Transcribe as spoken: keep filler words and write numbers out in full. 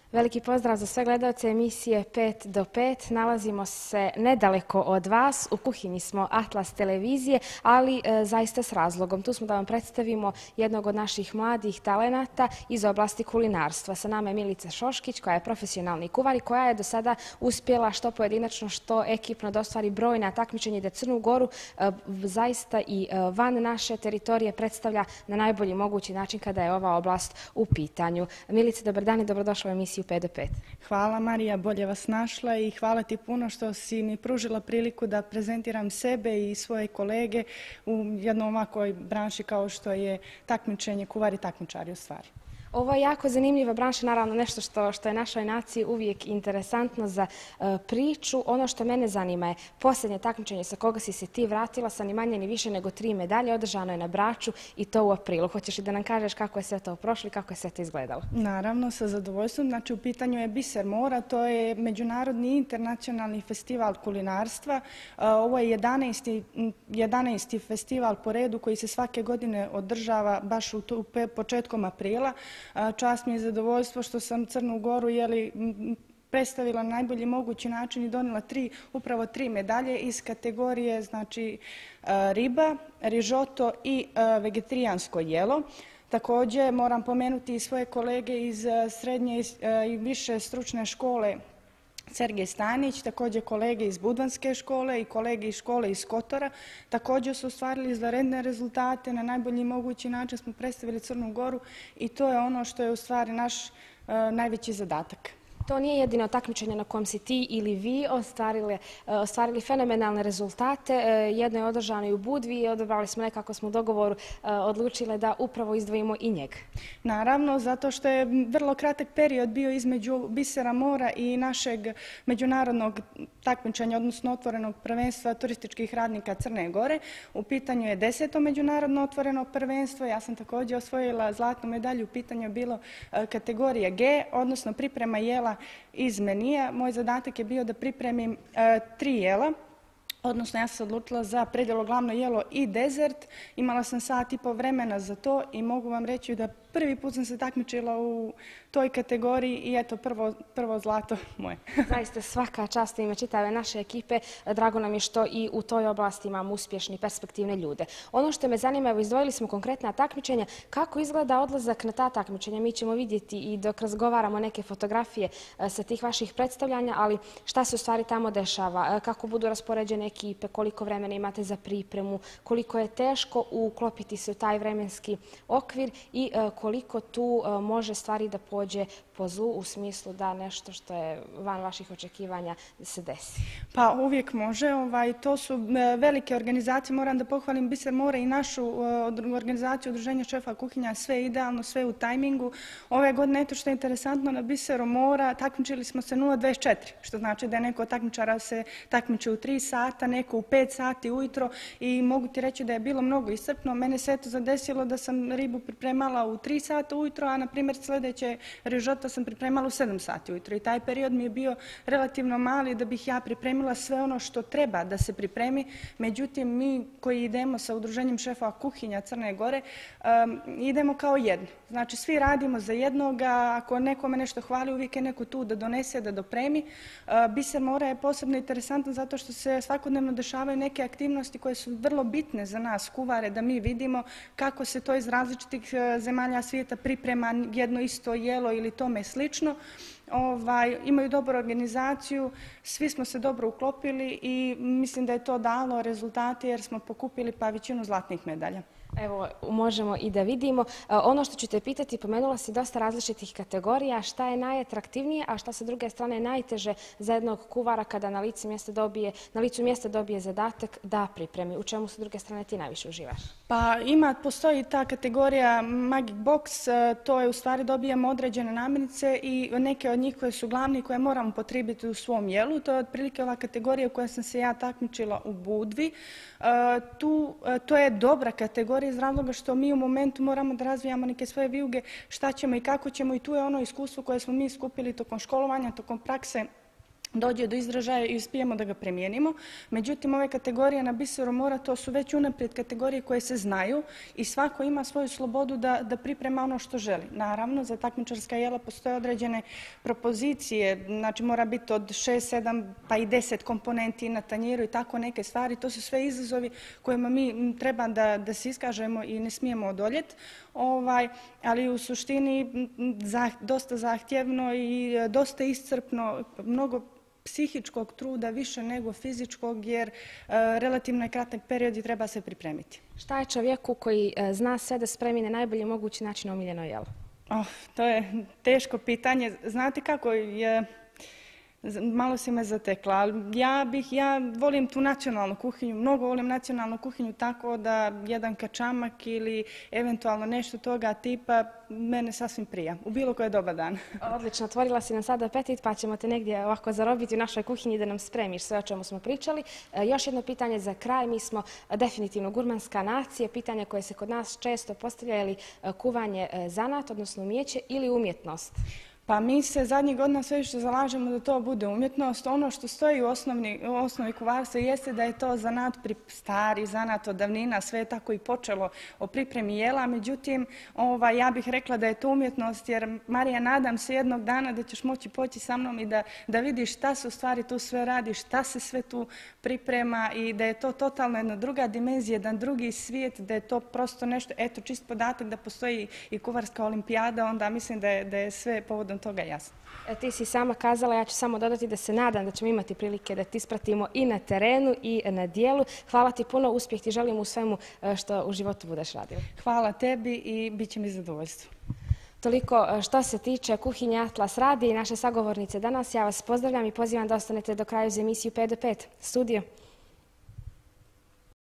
Veliki pozdrav za sve gledalce emisije pet do pet. Nalazimo se nedaleko od vas. U kuhinji smo Atlas televizije, ali e, zaista s razlogom. Tu smo da vam predstavimo jednog od naših mladih talenata iz oblasti kulinarstva. Sa nama je Milica Šoškić, koja je profesionalni kuvar i koja je do sada uspjela što pojedinačno, što ekipno da ostvari brojna takmičenja i da Crnu Goru e, zaista i e, van naše teritorije predstavlja na najbolji mogući način kada je ova oblast u pitanju. Milice, dobar dan i dobrodošla u emisiju pet do pet. Hvala Marija, bolje vas našla i hvala ti puno što si mi pružila priliku da prezentiram sebe i svoje kolege u jednoj ovakvoj branši kao što je takmičenje kuvari i takmičari u stvari. Ovo je jako zanimljiva branša, naravno nešto što, što je našoj naciji uvijek interesantno za e, priču. Ono što mene zanima je posljednje takmičenje sa koga si se ti vratila sa ni manje ni više nego tri medalje. Održano je na Braču i to u aprilu. Hoćeš li da nam kažeš kako je sve to prošlo i kako je sve to izgledalo? Naravno, sa zadovoljstvom. Znači, u pitanju je Biser mora, to je međunarodni internacionalni festival kulinarstva. Ovo je jedanaesti, jedanaesti festival po redu koji se svake godine održava baš u tu, početkom aprila. Čast mi je zadovoljstvo što sam Crnu Goru jeli, predstavila na najbolji mogući način i donijela tri, upravo tri medalje iz kategorije znači, riba, rižoto i vegetarijansko jelo. Također moram pomenuti i svoje kolege iz srednje i više stručne škole Sergej Stanić, također kolege iz Budvanske škole i kolege iz škole iz Kotora. Također su ostvarili izvanredne rezultate, na najbolji mogući način smo predstavili Crnu Goru i to je ono što je u stvari naš uh, najveći zadatak. To nije jedino takmičenje na kojem si ti ili vi ostvarili, ostvarili fenomenalne rezultate. Jedno je održano i u Budvi i odabrali smo nekako smo u dogovoru odlučile da upravo izdvojimo i njega. Naravno, zato što je vrlo kratak period bio između Bisera mora i našeg međunarodnog takmičenja, odnosno otvorenog prvenstva turističkih radnika Crne Gore. U pitanju je deseto međunarodno otvoreno prvenstvo. Ja sam također osvojila zlatnu medalju. U pitanju je bilo kategorija G, odnosno priprema jela iz menija. Moj zadatak je bio da pripremim e, tri jela, odnosno ja sam se odlučila za predjelo glavno jelo i dezert. Imala sam sat i po vremena za to i mogu vam reći da prvi put sam se takmičila u toj kategoriji i eto prvo, prvo zlato moje. Zaista svaka čast ime čitave naše ekipe. Drago nam je što i u toj oblasti imamo uspješni perspektivne ljude. Ono što me zanima, evo izdvojili smo konkretna takmičenja. Kako izgleda odlazak na ta takmičenja? Mi ćemo vidjeti i dok razgovaramo neke fotografije sa tih vaših predstavljanja, ali šta se u stvari tamo dešava? Kako budu raspoređene ekipe? Koliko vremena imate za pripremu? Koliko je teško uklopiti se u taj vremenski okvir i koliko tu može stvari da pođe po zlu u smislu da nešto što je van vaših očekivanja se desi? Pa uvijek može. Ovaj, to su velike organizacije. Moram da pohvalim Biser mora i našu organizaciju Udruženja šefa kuhinja. Sve je idealno, sve u tajmingu. Ove godine, eto što je interesantno, na Biseru mora takmičili smo se nula dvadeset četiri, što znači da je neko takmičara se takmiče u tri sata, neko u pet sati ujutro i mogu ti reći da je bilo mnogo iscrpno. Mene se eto zadesilo da sam ribu pripremala u tri sata ujutro, a na primjer sljedeće rižoto sam pripremala u sedam sati ujutro i taj period mi je bio relativno mali da bih ja pripremila sve ono što treba da se pripremi. Međutim, mi koji idemo sa Udruženjem šefova kuhinja Crne Gore um, idemo kao jedno. Znači, svi radimo za jednoga, ako nekome nešto hvali, uvijek je neko tu da donese, da dopremi. Uh, Biser mora je posebno interesantan zato što se svakodnevno dešavaju neke aktivnosti koje su vrlo bitne za nas, kuvare, da mi vidimo kako se to iz različitih zemalja svijeta priprema jedno isto jelo ili tome slično. Ovaj, imaju dobru organizaciju, svi smo se dobro uklopili i mislim da je to dalo rezultate jer smo pokupili pa većinu zlatnih medalja. Evo, možemo i da vidimo. Ono što ću te pitati, pomenula si dosta različitih kategorija. Šta je najatraktivnije, a šta sa druge strane najteže za jednog kuvara kada na licu mjesta dobije, na licu mjesta dobije zadatak da pripremi? U čemu sa druge strane ti najviše uživaš? Pa ima, postoji ta kategorija Magic Box, to je u stvari dobijamo određene namirnice i neke od njih koje su glavne i koje moramo potrebiti u svom jelu. To je otprilike ova kategorija u kojoj sam se ja takmičila u Budvi. Tu, to je dobra kategorija iz razloga što mi u momentu moramo da razvijamo neke svoje vijuge, šta ćemo i kako ćemo i tu je ono iskustvo koje smo mi skupili tokom školovanja, tokom prakse dođe do izražaja i uspijemo da ga primijenimo. Međutim, ove kategorije na biseru mora, to su već unaprijed kategorije koje se znaju i svako ima svoju slobodu da, da priprema ono što želi. Naravno, za takmičarska jela postoje određene propozicije, znači mora biti od šest, sedam pa i deset komponenti na tanjiru i tako neke stvari. To su sve izazovi kojima mi treba da, da se iskažemo i ne smijemo odoljeti. Ovaj, ali u suštini zah, dosta zahtjevno i dosta iscrpno, mnogo psihičkog truda više nego fizičkog, jer e, relativno je kratak period i treba se pripremiti. Šta je čovjeku koji e, zna sve da spremi na najbolji mogući način omiljeno jelo? Oh, to je teško pitanje. Znate kako je... Malo si me zatekla, ali ja bih, ja volim tu nacionalnu kuhinju, mnogo volim nacionalnu kuhinju, tako da jedan kačamak ili eventualno nešto toga tipa mene sasvim prija, u bilo koji dobar dan. Odlično, otvorila si nam sada apetit pa ćemo te negdje ovako zarobiti u našoj kuhinji da nam spremiš sve o čemu smo pričali. E, još jedno pitanje za kraj, mi smo definitivno gurmanska nacija, pitanje koje se kod nas često postavlja je li kuvanje zanat, odnosno umijeće ili umjetnost? Pa mi se zadnjih godina sve što zalažemo da to bude umjetnost. Ono što stoji u, osnovni, u osnovi kuvarstva jeste da je to zanat pri, stari, zanat od davnina, sve je tako i počelo o pripremi jela. Međutim, ovaj, ja bih rekla da je to umjetnost, jer Marija, nadam se jednog dana da ćeš moći poći sa mnom i da, da vidiš šta se u stvari tu sve radi, šta se sve tu priprema i da je to totalno jedna druga dimenzija, jedan drugi svijet, da je to prosto nešto, eto, čist podatak da postoji i kuvarska olimpijada, onda mislim da je, da je sve povodom toga jasno. E, ti si sama kazala, ja ću samo dodati da se nadam da ćemo imati prilike da ti ispratimo i na terenu i na dijelu. Hvala ti puno, uspjeh ti želim u svemu što u životu budeš radila. Hvala tebi i bit će mi zadovoljstvo. Toliko što se tiče kuhinje Atlas radi i naše sagovornice danas. Ja vas pozdravljam i pozivam da ostanete do kraja uz emisiju pet do pet. Studio.